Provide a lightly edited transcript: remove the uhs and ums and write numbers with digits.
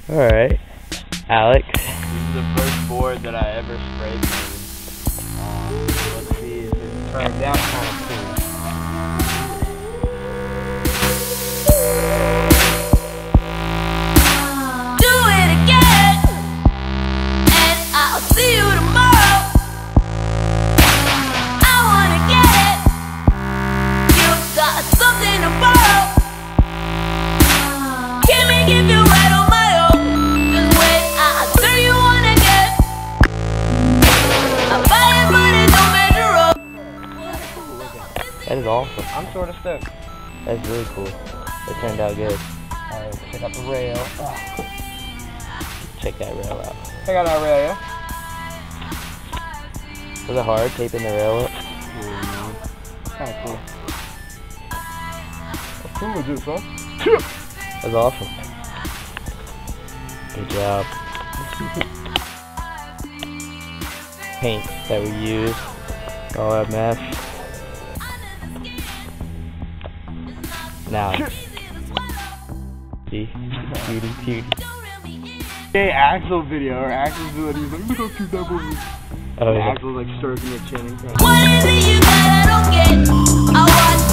Alright, Alex. This is the first board that I ever spray painted. Let's see if it turns out kind of cool. Do it again, and I'll see you tomorrow. I wanna get it. You got something to borrow. Give me, give you right on my own. Just wait, I'll tell you wanna get. I buy it, but it don't measure up. That is awesome. I'm sort of stoked. That's really cool. It turned out good. Alright, check out the rail. Check that rail out. Check out that rail, yeah? Was it hard taping the rail up? Yeah, man. Kinda cool. That's cool with this, huh? That was awesome. Good job. Paint that we used. All that mess. Now. See? Cutie. Hey, Axel video, or Axel's doing, he's like, look how cute that boy is. Oh, yeah. Axel's like stroking your chin and crying. What is it you got I don't get? I want